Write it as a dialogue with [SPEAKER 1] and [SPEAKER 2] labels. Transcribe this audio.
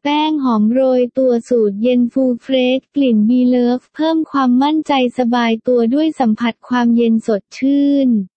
[SPEAKER 1] แป้งหอมโรยตัวสูตรเย็นฟูเฟรชกลิ่นบีเลิฟเพิ่มความมั่นใจสบายตัวด้วยสัมผัสความเย็นสดชื่น